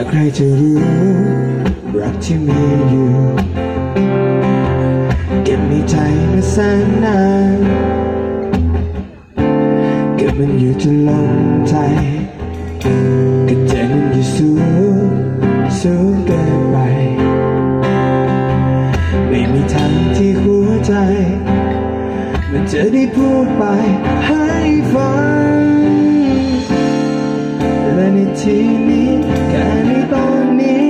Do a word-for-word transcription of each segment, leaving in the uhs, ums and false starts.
ใครจะรู้รักที่มีอยู่เก็บในใจมาแสนนานเก็บมันอยู่จนล้นใจก็ใจมันอยู่สูงสูงเกินไปไม่มีทางที่หัวใจมันจะได้พูดไปให้ฟังและในที่นี้แค่ในตอนนี้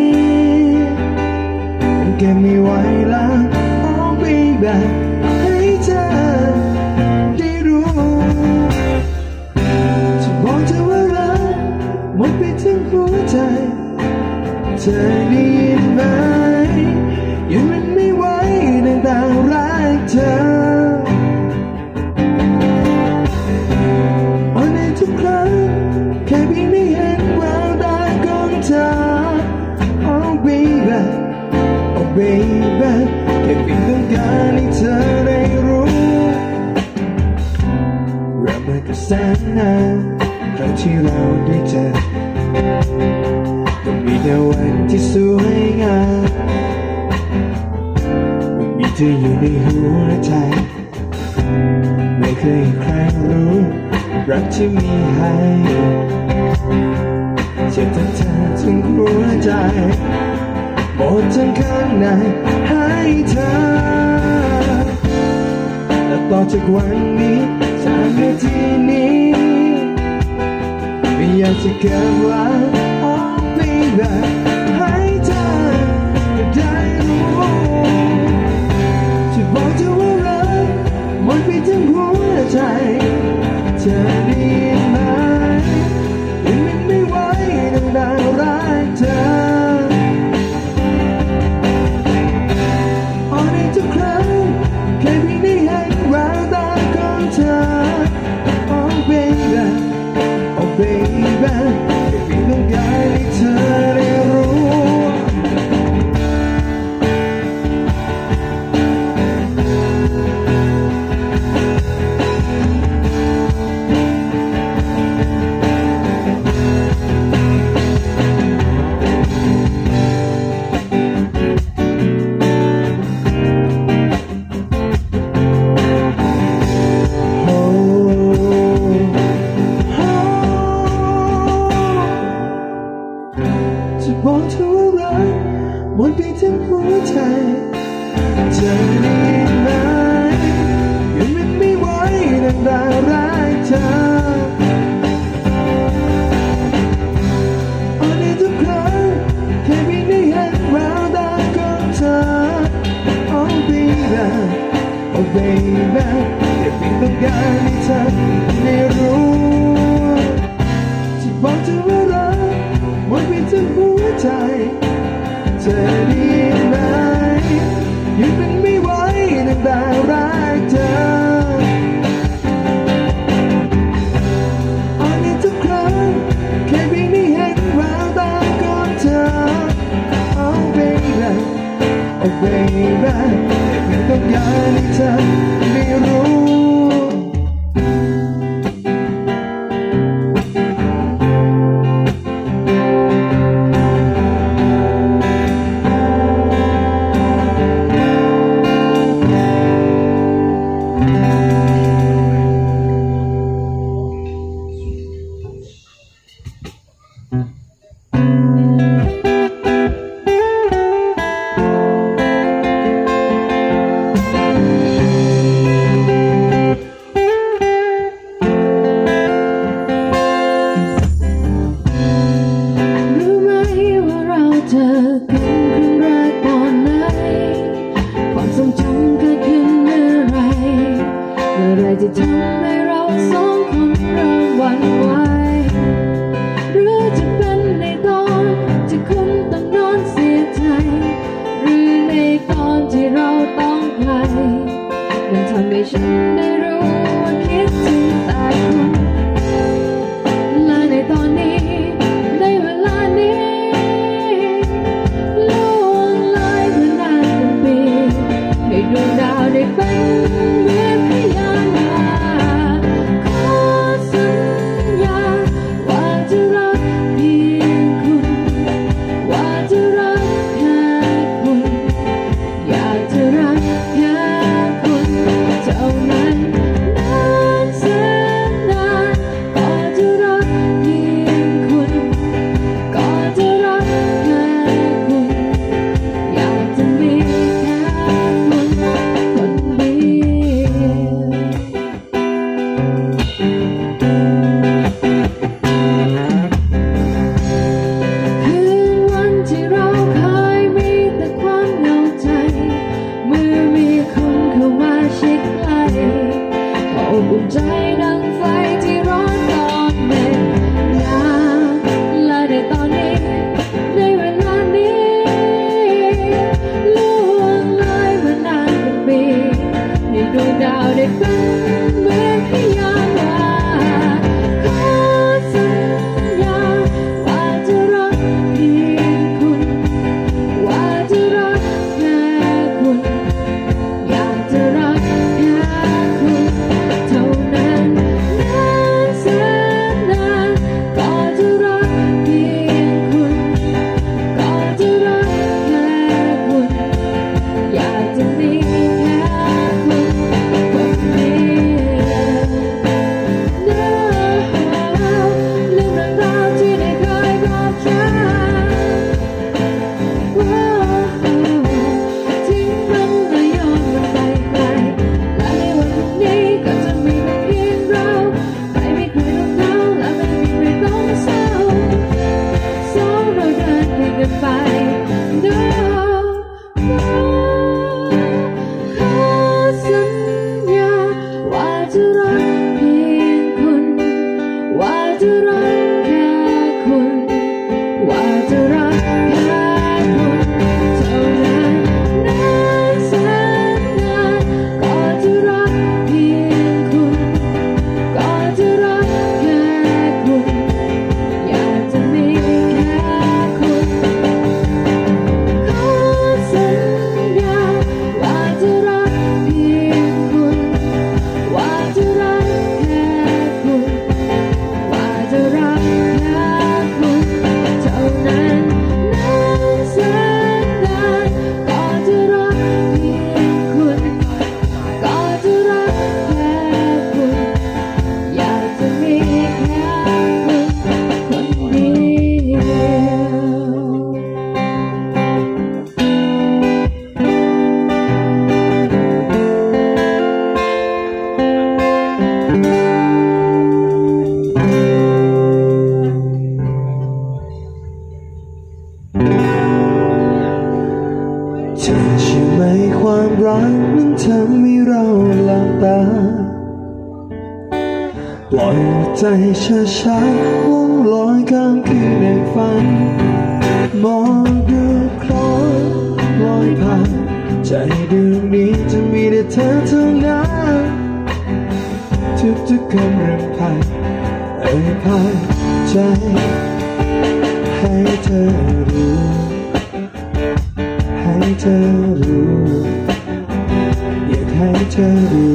มันแค่ไม่ไหวแล้ว Oh baby ให้เธอได้รู้จะบอกเธอว่ารักหมดไปทั้งหัวใจเธอได้ยินไหมยังมันไม่ไหวตั้งแต่รักเธอทุกครั้งแค่เพียงได้เห็นแววตาของเธอ Oh baby Oh baby แค่เพียงต้องการให้เธอได้รู้เริ่มมากับแสนนานครั้งที่เราได้เจอก็มีแต่วันที่สวยงามมันมีเธออยู่ในหัวใจไม่เคยใครรู้รักที่มีให้เจ็บทั้งเธอทั้งหัวใจหมดทั้งข้างในให้เธอและต่อจากวันนี้จากนาทีนี้ไม่อยากจะเกินว่า Oh baby ให้เธอได้รู้จะบอกเธอว่ารักหมดไปทั้งหัวใจเธอได้ยินไหมยังมันไม่ไหวตั้งแต่รักเธออ๋อในทุกครั้งแค่เพียงได้เห็นแววตาของเธอ Oh baby Oh baby แค่เพียงต้องการให้เธอได้รู้บอกเธอว่ารักหมดไปทั้งหัวใจเธอได้ยินไหมยังมันไม่ไหวตั้งแต่รักเธออ๋อในทุกครั้งแค่เพียงได้เห็นแววตาของเธอ Oh baby Oh baby แค่เพียงต้องการให้เธอได้รู้จะบอกเธอว่ารักหมดไปทั้งหัวใจเธอได้ยินไหมยังมันไม่ไหวตั้งแต่รักเธออ๋อในทุกครั้งแค่เพียงได้เห็นแววตาของเธอ Oh baby Oh baby แค่เพียงต้องการให้เธอได้รู้จะทำให้เราสองคนเริ่มหวั่นไหวหรือจะเป็นในตอนที่คุณต้องนอนเสียใจหรือในตอนที่เราต้องไกลมันทำให้ฉันได้รู้ว่าคิดถึงแต่คุณและในตอนนี้ในเวลานี้ล่วงเลยเมื่อนานเป็นปีให้ดวงดาวได้เป็นเพียงพยานเป็นเหมือนพยานว่าขอสัญญาว่าจะรักเพียงคุณว่าจะรักแค่คุณอยากจะรักแค่คุณเท่านั้นนานแสนนานก็จะรักเพียงคุณก็จะรักแค่คุณอยากจะมีแค่คุณคนเดียวลืมเรื่องราวที่ได้เคยบอกฉันทิ้งมันและย้อนมันไปไกลและในวันพรุ่งนี้ก็จะมีเพียงเราไม่มีใครต้องเหงาและไม่มีใครต้องเศร้าสองเราเดินคุยกันไป No No ขอสัญญาว่าจะรักเพียงคุณว่าจะรักแค่คุณว่าจะรักแค่คุณเท่านั้นนานแสนนานก็จะรักเพียงคุณก็จะรักแค่คุณอยากจะมีแค่คุณขอสัญญาว่าจะรักเพียงคุณว่าจะรักแค่คุณว่าจะรักแค่คุณเท่านั้นนานแสนนานก็จะรักเพียงคุณก็จะรักแค่คุณอยากจะมีแค่คุณคนเดีเธอเชื่อไหมความรักนั้นทำให้เราหลับตาปล่อยหัวใจช้าๆล่องลอยข้ามคืนในฝันมองดูคล้อยลอยผ่านใจดวงนี้จะมีแต่เธอเท่านั้นทุกๆคำรำพันเอ่ยผ่านใจให้เธอรู้ให้เธอรู้อยากให้เธอรู้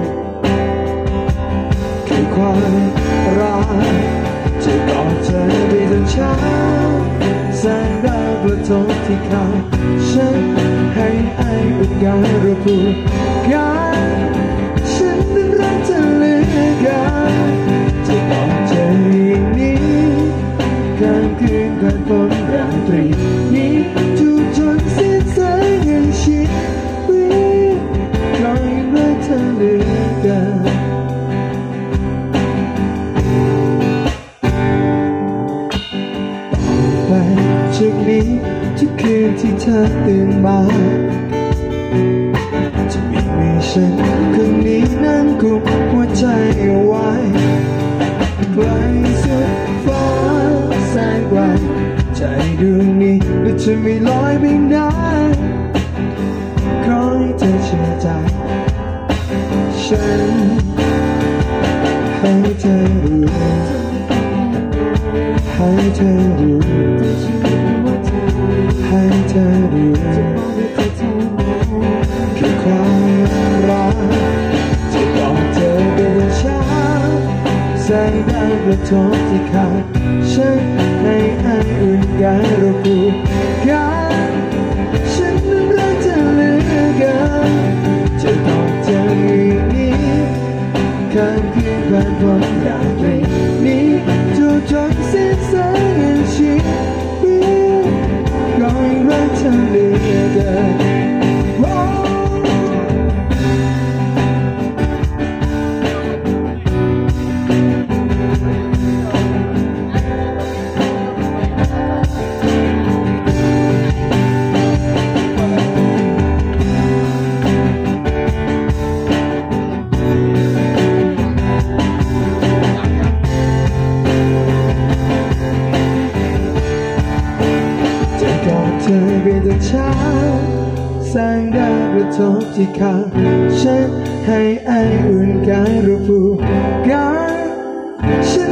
คือความรักจะกอดเธอไปจนเช้าแสงดาวกระทบที่เขาฉันให้ไออุ่นกายระพูกันฉันนั้นรักเธอเหลือเกินจะกอดเธออย่างนี้ข้ามคืนข้ามฝนราตรีนี้ทุกจนสิ้นแสงแห่งชีวิตคอยรักเธอเหลือเกินต่อไปจากนี้ทุกคืนที่เธอตื่นมาจะมีมือฉันคนนี้นั่งกุมหัวใจเอาไว้ไกลสุดฟ้าแสนไกลใจดวงนี้ก็จะไม่ลอยไปไหนขอให้เธอเชื่อใจฉันให้เธอรู้ให้เธอรู้ให้เธอรู้คือความรักจะกอดเธอไปจนเช้าแสงดาวกระทบที่ขาฉันให้ไออุ่นกายระพูกันฉันนั้นรักเธอเหลือเกินจะกอดเธออย่างนี้ข้ามคืนผ่านพ้นราตรีนี้ทุกจนสิ้นแสงแห่งชีวิตก็ยังรักเธอเหลือเกินเธอเป็นแต่เช้าแแสงแดดกระทบที่ขาฉันให้ไออุ่นกายระฟูกายฉัน